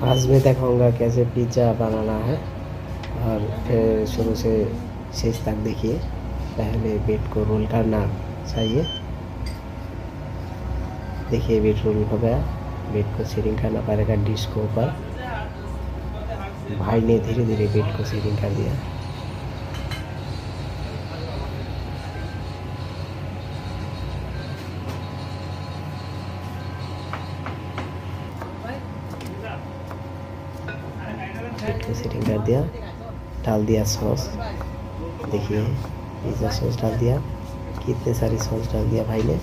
आज मैं दिखाऊंगा कैसे पिज़्ज़ा बनाना है। और फिर शुरू से शेष तक देखिए। पहले ब्रेड को रोल करना चाहिए। देखिए ब्रेड रोल हो गया। ब्रेड को शेयरिंग करना पड़ेगा डिश के ऊपर। भाई ने धीरे धीरे ब्रेड को शेयरिंग कर दिया। ब्रेड को शेयरिंग कर दिया। डाल दिया सॉस। देखिए पिज़्ज़ा सॉस डाल दिया। कितने सारी सॉस डाल दिया भाई ने।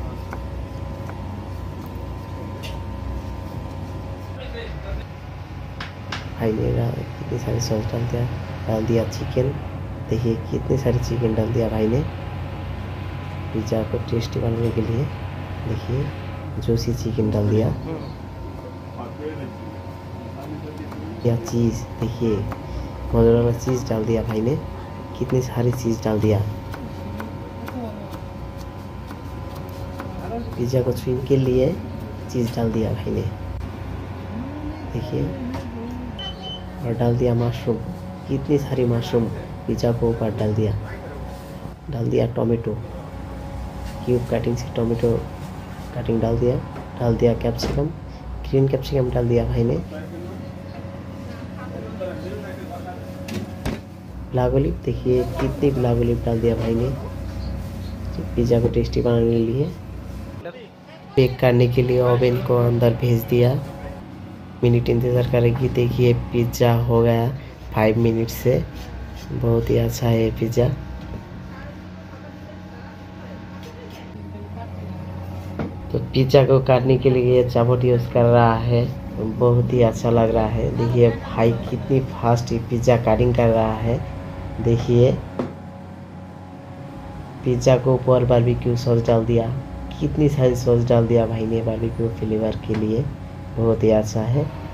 भाई ने कितनी सारी सॉस डाल दिया चिकन। देखिए कितनी सारी चिकन डाल दिया भाई ने पिज़्ज़ा को टेस्टी बनाने के लिए। देखिए जूसी चिकन डाल दिया। या चीज़ देखिए मोज़रेला चीज़ डाल दिया भाई ने। कितनी सारी चीज़ डाल दिया। पिज़्ज़ा को छूने के लिए चीज़ डाल दिया भाई ने। देखिए और डाल दिया मशरूम। कितनी सारी मशरूम पिज़्ज़ा को ऊपर डाल दिया टोमेटो क्यूब कटिंग से टोमेटो कटिंग डाल दिया कैप्सिकम ग्रीन कैप्सिकम डाल दिया भाई ने। ब्लैक ओलिव देखिए कितनी ब्लैक ओलिव डाल दिया भाई ने पिज़्ज़ा को टेस्टी बनाने के लिए। बेक करने के लिए ओवन को अंदर भेज दिया। मिनट इंतज़ार करेगी। देखिए पिज़्ज़ा हो गया 5 मिनट से। बहुत ही अच्छा है पिज़्ज़ा। तो पिज़्ज़ा को काटने के लिए चाबुक यूज़ कर रहा है। बहुत ही अच्छा लग रहा है। देखिए भाई कितनी फास्ट पिज़्ज़ा कटिंग कर रहा है। देखिए पिज़्ज़ा को ऊपर बारबेक्यू सॉस डाल दिया। कितनी सारी सॉस डाल दिया भाई ने बारबेक्यू फ्लेवर के लिए। बहुत ही अच्छा है।